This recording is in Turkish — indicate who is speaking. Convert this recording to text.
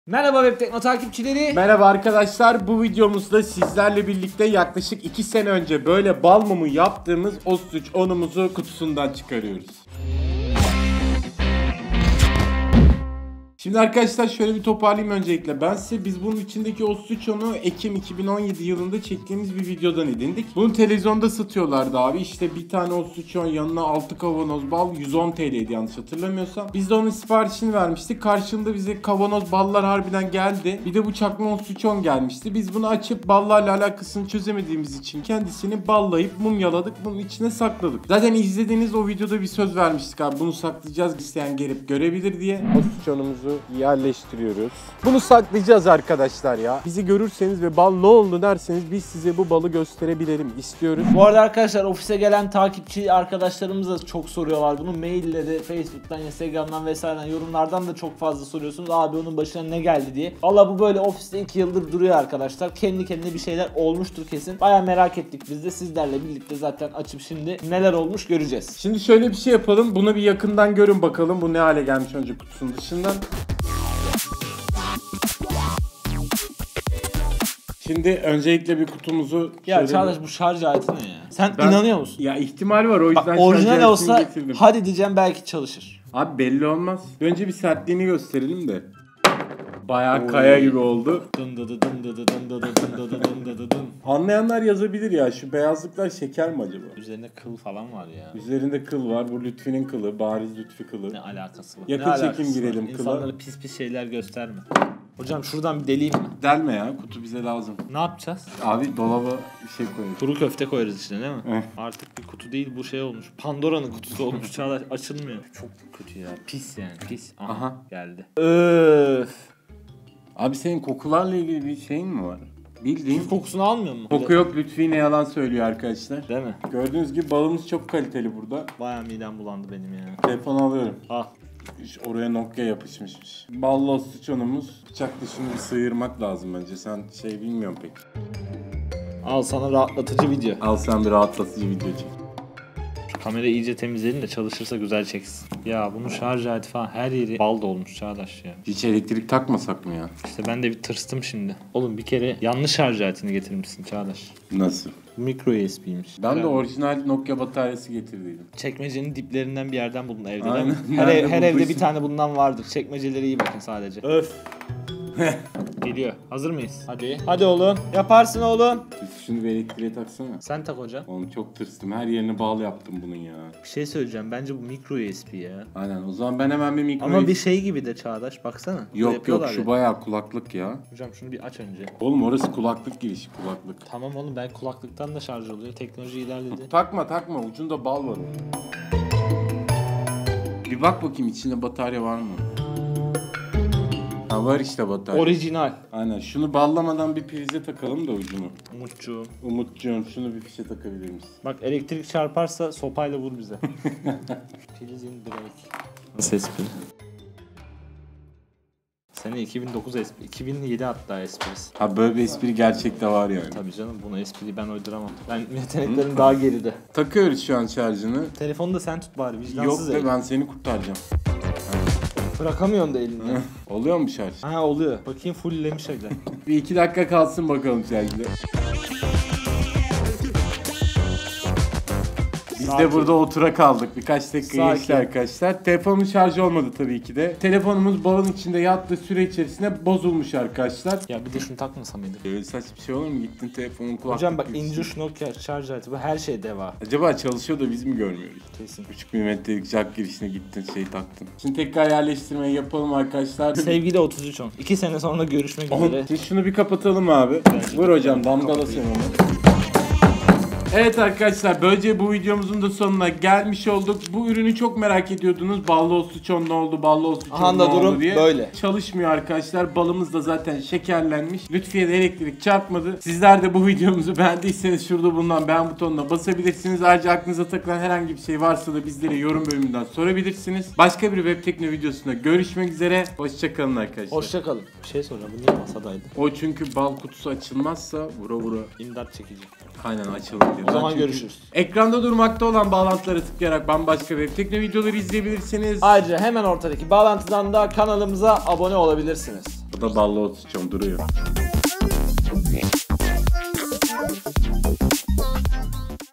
Speaker 1: Merhaba Web Tekno takipçileri.
Speaker 2: Merhaba arkadaşlar, bu videomuzda sizlerle birlikte yaklaşık 2 sene önce böyle bal mumu yaptığımız Ostrich 10'umuzu kutusundan çıkarıyoruz. Şimdi arkadaşlar şöyle bir toparlayayım öncelikle. Biz bunun içindeki Ostrich 10'u Ekim 2017 yılında çektiğimiz bir videodan edindik. Bunu televizyonda satıyorlardı abi. İşte bir tane Ostrich 10 yanına 6 kavanoz bal 110 TL'ydi yanlış hatırlamıyorsam. Biz de onun siparişini vermiştik. Karşılığında bize kavanoz ballar harbiden geldi. Bir de bu çakma Ostrich 10 gelmişti. Biz bunu açıp ballarla alakasını çözemediğimiz için kendisini ballayıp mumyaladık. Bunun içine sakladık. Zaten izlediğiniz o videoda bir söz vermiştik abi. Bunu saklayacağız, isteyen gelip görebilir diye. Ostrich 10'umuzu yerleştiriyoruz. Bunu saklayacağız arkadaşlar ya. Bizi görürseniz ve bal ne oldu derseniz biz size bu balı gösterebilirim istiyoruz.
Speaker 1: Bu arada arkadaşlar ofise gelen takipçi arkadaşlarımız da çok soruyorlar bunu. Maille de, Facebook'tan, Instagram'dan vesaireden, yorumlardan da çok fazla soruyorsunuz. Abi onun başına ne geldi diye. Valla bu böyle ofiste 2 yıldır duruyor arkadaşlar. Kendi kendine bir şeyler olmuştur kesin. Baya merak ettik biz de, sizlerle birlikte zaten açıp şimdi neler olmuş göreceğiz.
Speaker 2: Şimdi şöyle bir şey yapalım. Bunu bir yakından görün bakalım. Bu ne hale gelmiş önce kutusunun dışından. Şimdi öncelikle bir kutumuzu...
Speaker 1: Ya Çağdaş, bu şarj aleti ne ya? Sen inanıyor musun?
Speaker 2: Ya ihtimal var, o yüzden
Speaker 1: bak, orijinal olsa
Speaker 2: getirdim.
Speaker 1: hadi diyeceğim, belki çalışır.
Speaker 2: Abi belli olmaz. Önce bir sertliğini gösterelim de. Bayağı kaya gibi oldu. Anlayanlar yazabilir ya, şu beyazlıklar şeker mi acaba?
Speaker 1: Üzerinde kıl falan var ya.
Speaker 2: Üzerinde kıl var. Bu Lütfi'nin kılı. Bariz Lütfi kılı.
Speaker 1: Ne alakası var?
Speaker 2: Yakın çekim girelim kıla.
Speaker 1: İnsanlara pis pis şeyler gösterme. Hocam şuradan bir deleyim mi?
Speaker 2: Delme ya, kutu bize lazım.
Speaker 1: Ne yapacağız?
Speaker 2: Abi dolaba bir şey koyalım.
Speaker 1: Kuru köfte koyarız işte, değil mi? Artık bir kutu değil, bu şey olmuş. Pandora'nın kutusu olmuş. Çağdaş, açılmıyor. Çok kötü ya. Pis yani, pis. Aha. Geldi. Öf.
Speaker 2: Abi senin kokularla ilgili bir şeyin mi var? Bildiğin
Speaker 1: kokusunu almıyor mu?
Speaker 2: Koku yok, Lütfi ne yalan söylüyor arkadaşlar.
Speaker 1: Değil mi?
Speaker 2: Gördüğünüz gibi balımız çok kaliteli burada.
Speaker 1: Bayağı midem bulandı benim ya.
Speaker 2: Telefonu alıyorum.
Speaker 1: Al.
Speaker 2: Oraya Nokia yapışmışmış. Ballı Ostrich 10'umuz. Bıçak dışını bir sıyırmak lazım bence. Sen bilmiyorum pek.
Speaker 1: Al sana rahatlatıcı video.
Speaker 2: Al sen bir rahatlatıcı video çek.
Speaker 1: Kamerayı iyice temizleyelim de çalışırsa güzel çeksin. Ya bunun şarj aleti falan her yeri bal dolmuş Çağdaş ya.
Speaker 2: Hiç elektrik takmasak mı ya?
Speaker 1: İşte ben de bir tırstım şimdi. Oğlum bir kere yanlış şarj aletini getirmişsin Çağdaş.
Speaker 2: Nasıl?
Speaker 1: Micro USB'ymiş.
Speaker 2: Ben de orijinal Nokia bataryası getirdiydim.
Speaker 1: Çekmecenin diplerinden bir yerden buldun evde, değil
Speaker 2: Aynen.
Speaker 1: mi? Her evde bir tane bundan vardır. Çekmecelere iyi bakın sadece. Öf. Geliyor. Hazır mıyız? Hadi. Hadi oğlum. Yaparsın oğlum.
Speaker 2: Şunu bir elektriğe taksana.
Speaker 1: Sen tak hocam.
Speaker 2: Oğlum çok tırstım. Her yerini bağlı yaptım bunun ya.
Speaker 1: Bir şey söyleyeceğim. Bence bu micro USB ya.
Speaker 2: Aynen. O zaman ben hemen bir mikro...
Speaker 1: Ama bir şey gibi de Çağdaş. Baksana.
Speaker 2: Yok şu bayağı kulaklık ya.
Speaker 1: Hocam şunu bir aç önce.
Speaker 2: Oğlum orası kulaklık girişi, kulaklık.
Speaker 1: Tamam oğlum, ben kulaklıktan da şarj oluyor. Teknoloji ilerledi.
Speaker 2: Takma. Ucunda bal var. Bir bak bakayım içinde batarya var mı? Ha, var işte batarya.
Speaker 1: Orijinal.
Speaker 2: Aynen. Şunu ballamadan bir prize takalım da ucunu.
Speaker 1: Umutcuğum.
Speaker 2: Şunu bir fişe takabilir misin?
Speaker 1: Bak, elektrik çarparsa sopayla vur bize. Prizin direkt. Nasıl espri? Sene 2009 espri. 2007 hatta esprisi.
Speaker 2: Ha, böyle bir espri gerçekte var yani.
Speaker 1: Tabii canım, bunu espriyi ben uyduramam. Ben yeteneklerim daha geride.
Speaker 2: Takıyoruz şu an şarjını.
Speaker 1: Telefonu da sen tut bari, vicdansız.
Speaker 2: Yok be, ben seni kurtaracağım.
Speaker 1: Bırakamıyorsun da elini.
Speaker 2: Oluyor mu şarj?
Speaker 1: Ha, oluyor. Bakayım fulllemiş öyle.
Speaker 2: Bir 2 dakika kalsın bakalım şarjda. Biz de burada otura kaldık. Birkaç dakika geçti arkadaşlar. Telefonun şarjı olmadı tabii ki de. Telefonumuz balın içinde yattığı süre içerisinde bozulmuş arkadaşlar.
Speaker 1: Ya bir de şunu takmasa mıydık?
Speaker 2: Öyle saçma bir şey olur mu? Gittin telefonun kulaklık.
Speaker 1: Hocam bak, ince uç Nokia şarj aleti, bu her şey deva.
Speaker 2: Acaba çalışıyor da biz mi görmüyoruz?
Speaker 1: Kesin.
Speaker 2: 3 milimetrelik jack girişine gittin, taktın. Şimdi tekrar yerleştirmeyi yapalım arkadaşlar.
Speaker 1: Sevgili 3310. 2 sene sonra görüşmek üzere.
Speaker 2: Şimdi şunu bir kapatalım abi. Vur hocam, damgala sen onu. Evet arkadaşlar, böylece bu videomuzun da sonuna gelmiş olduk. Bu ürünü çok merak ediyordunuz. Ballı Ostrich 10 ne oldu, ballı Ostrich 10 ne oldu diye.
Speaker 1: Böyle.
Speaker 2: Çalışmıyor arkadaşlar. Balımız da zaten şekerlenmiş. Lütfiye de elektrik çarpmadı. Sizler de bu videomuzu beğendiyseniz şurada bulunan beğen butonuna basabilirsiniz. Ayrıca aklınıza takılan herhangi bir şey varsa da bizlere yorum bölümünden sorabilirsiniz. Başka bir Web Tekno videosunda görüşmek üzere. Hoşçakalın arkadaşlar.
Speaker 1: Hoşçakalın. Bir şey soracağım. Bu niye masadaydı?
Speaker 2: O çünkü bal kutusu açılmazsa vura.
Speaker 1: İmdat çekici.
Speaker 2: Aynen, açılır.
Speaker 1: O zaman görüşürüz.
Speaker 2: Ekranda durmakta olan bağlantılara tıklayarak bambaşka Web Tekno videoları izleyebilirsiniz.
Speaker 1: Ayrıca hemen ortadaki bağlantıdan da kanalımıza abone olabilirsiniz.
Speaker 2: Burada ballı osuçon duruyor.